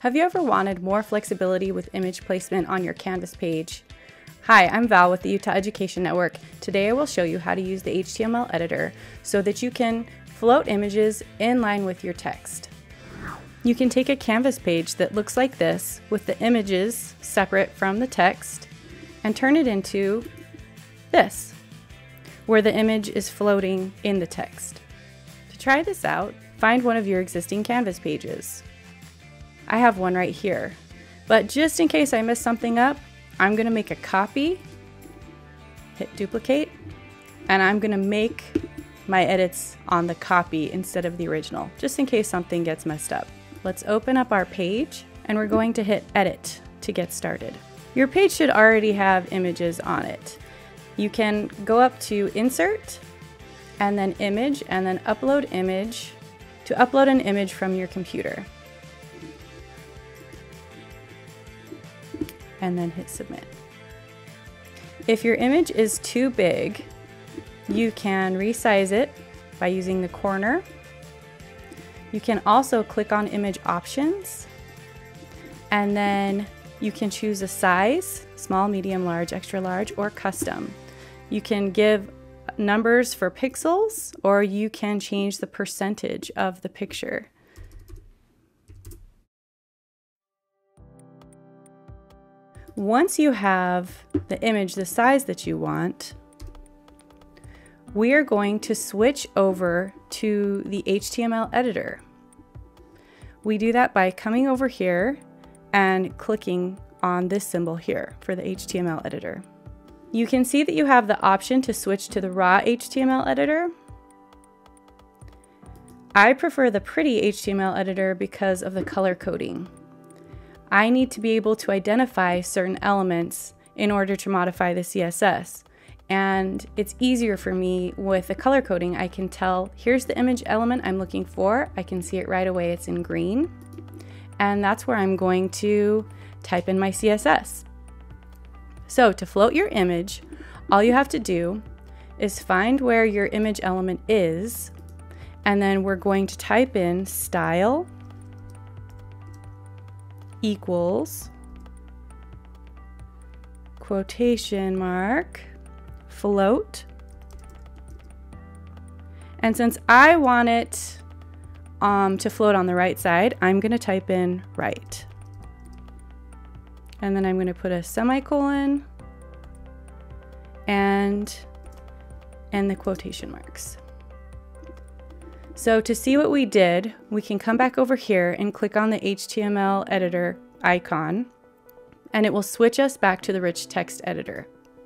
Have you ever wanted more flexibility with image placement on your Canvas page? Hi, I'm Val with the Utah Education Network. Today I will show you how to use the HTML editor so that you can float images in line with your text. You can take a Canvas page that looks like this with the images separate from the text and turn it into this, where the image is floating in the text. To try this out, find one of your existing Canvas pages. I have one right here, but just in case I mess something up, I'm going to make a copy, hit duplicate, and I'm going to make my edits on the copy instead of the original, just in case something gets messed up. Let's open up our page, and we're going to hit edit to get started. Your page should already have images on it. You can go up to insert, and then image, and then upload image to upload an image from your computer. And then hit submit. If your image is too big, you can resize it by using the corner. You can also click on image options, and then you can choose a size, small, medium, large, extra large, or custom. You can give numbers for pixels, or you can change the percentage of the picture. Once you have the image the size that you want, we are going to switch over to the HTML editor. We do that by coming over here and clicking on this symbol here for the HTML editor. You can see that you have the option to switch to the raw HTML editor. I prefer the pretty HTML editor because of the color coding. I need to be able to identify certain elements in order to modify the CSS. And it's easier for me with the color coding. I can tell, here's the image element I'm looking for. I can see it right away, it's in green. And that's where I'm going to type in my CSS. So to float your image, all you have to do is find where your image element is, and then we're going to type in style equals quotation mark float, and since I want it to float on the right side, I'm going to type in right, and then I'm going to put a semicolon and the quotation marks. So to see what we did, we can come back over here and click on the HTML editor icon, and it will switch us back to the rich text editor.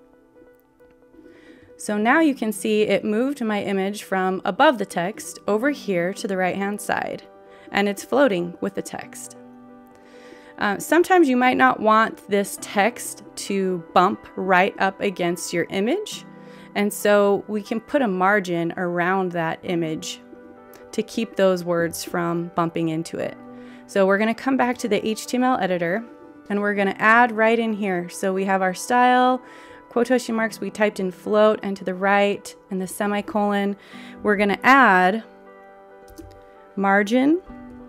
So now you can see it moved my image from above the text over here to the right-hand side, and it's floating with the text. Sometimes you might not want this text to bump right up against your image, and so we can put a margin around that image to keep those words from bumping into it. So we're going to come back to the HTML editor, and we're going to add right in here. So we have our style, quotation marks, we typed in float, and to the right, and the semicolon. We're going to add margin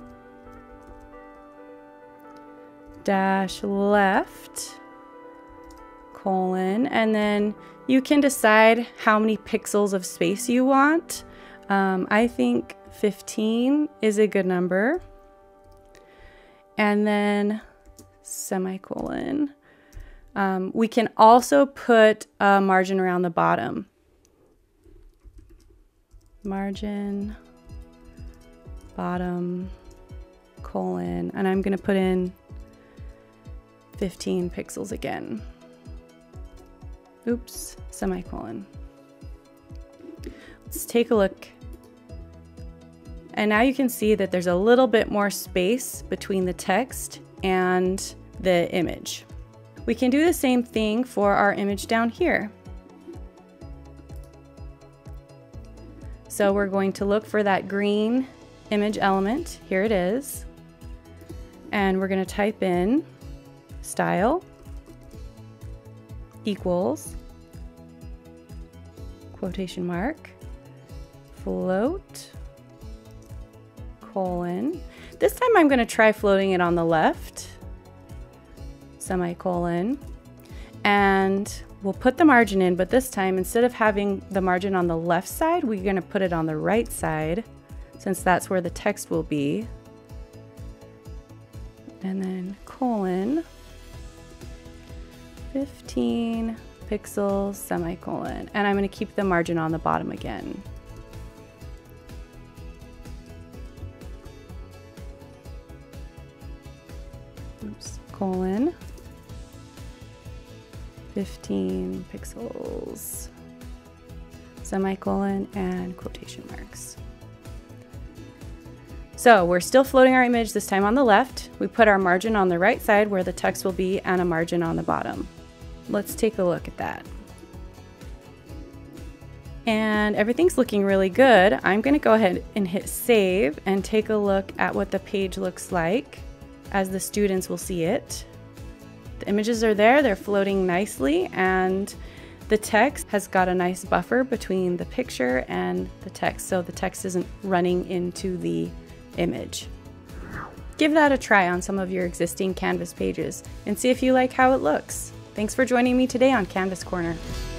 dash left colon, and then you can decide how many pixels of space you want. I think 15 is a good number. And then semicolon. We can also put a margin around the bottom. Margin, bottom, colon, and I'm going to put in 15 pixels again. Oops, semicolon. Let's take a look. And now you can see that there's a little bit more space between the text and the image. We can do the same thing for our image down here. So we're going to look for that green image element. Here it is. And we're going to type in style equals quotation mark float colon. This time I'm going to try floating it on the left, semicolon, and we'll put the margin in, but this time instead of having the margin on the left side, we're going to put it on the right side since that's where the text will be. And then colon, 15 pixels, semicolon, and I'm going to keep the margin on the bottom again. Oops, colon, 15 pixels, semicolon, and quotation marks. So we're still floating our image, this time on the left. We put our margin on the right side where the text will be and a margin on the bottom. Let's take a look at that. And everything's looking really good. I'm going to go ahead and hit save and take a look at what the page looks like as the students will see it. The images are there, they're floating nicely, and the text has got a nice buffer between the picture and the text, so the text isn't running into the image. Give that a try on some of your existing Canvas pages and see if you like how it looks. Thanks for joining me today on Canvas Corner.